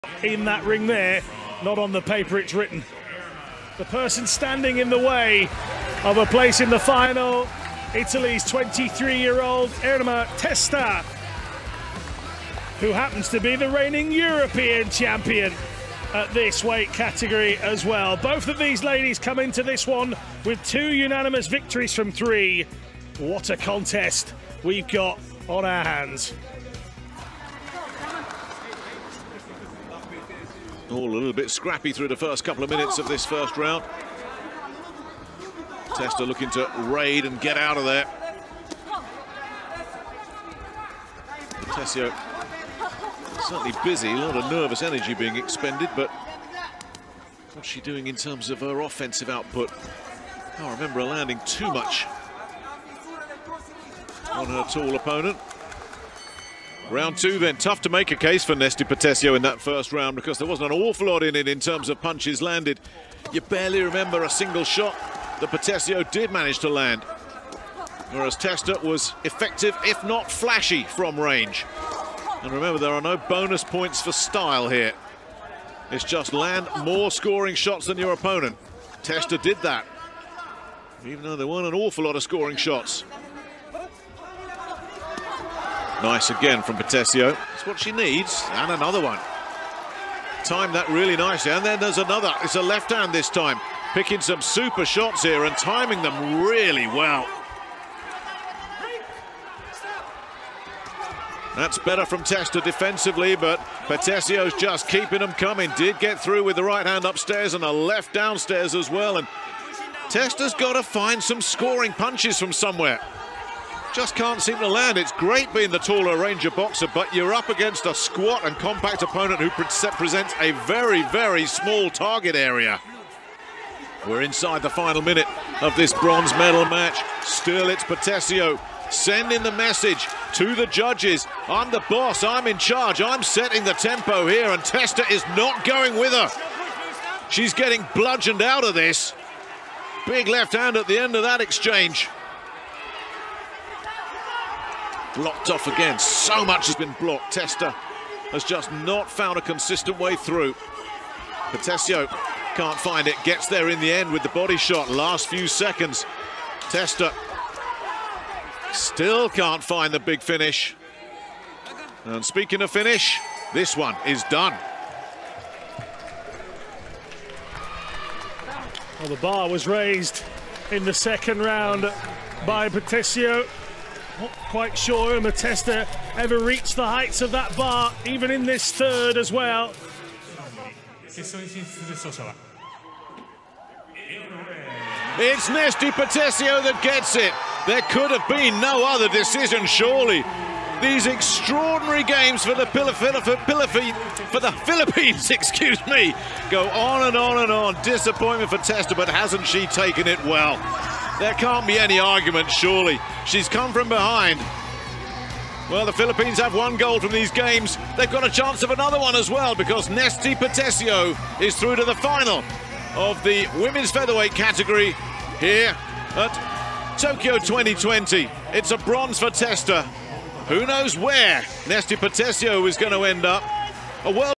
in that ring there, not on the paper it's written. The person standing in the way of a place in the final, Italy's 23-year-old Nesthy Petecio, who happens to be the reigning European champion at this weight category as well. Both of these ladies come into this one with 2 unanimous victories from 3. What a contest we've got on our hands. All a little bit scrappy through the first couple of minutes of this first round. Petecio looking to raid and get out of there. Petecio certainly busy, a lot of nervous energy being expended, but what's she doing in terms of her offensive output? I can't remember her landing too much on her tall opponent. Round 2 then, tough to make a case for Nesthy Petecio in that first round because there wasn't an awful lot in it in terms of punches landed. You barely remember a single shot that Petecio did manage to land, whereas Petecio was effective, if not flashy, from range. And remember, there are no bonus points for style here. It's just land more scoring shots than your opponent. Petecio did that, even though there weren't an awful lot of scoring shots. Nice again from Petecio. That's what she needs. And another one. Timed that really nicely. And then there's another. It's a left hand this time. Picking some super shots here and timing them really well. That's better from Petecio defensively, but Petecio's just keeping them coming. Did get through with the right hand upstairs and a left downstairs as well. And Petecio's got to find some scoring punches from somewhere. Just can't seem to land. It's great being the taller Ranger boxer, but you're up against a squat and compact opponent who presents a very, very small target area. We're inside the final minute of this bronze medal match. Still, it's Petecio sending the message to the judges. I'm the boss, I'm in charge, I'm setting the tempo here, and Petecio is not going with her. She's getting bludgeoned out of this. Big left hand at the end of that exchange. Blocked off again. So much has been blocked. Petecio has just not found a consistent way through. Petecio can't find it. Gets there in the end with the body shot. Last few seconds. Petecio still can't find the big finish. And speaking of finish, this one is done. Well, the bar was raised in the second round by Petecio. Not quite sure Petecio ever reached the heights of that bar, even in this third as well. It's Nesthy Petecio that gets it. There could have been no other decision, surely. These extraordinary games for the Philippines, excuse me, go on and on and on. Disappointment for Petecio, but hasn't she taken it well? There can't be any argument, surely. She's come from behind. Well, the Philippines have 1 goal from these games. They've got a chance of another one as well, because Nesthy Petecio is through to the final of the women's featherweight category here at Tokyo 2020. It's a bronze for Petecio. Who knows where Nesthy Petecio is going to end up? A world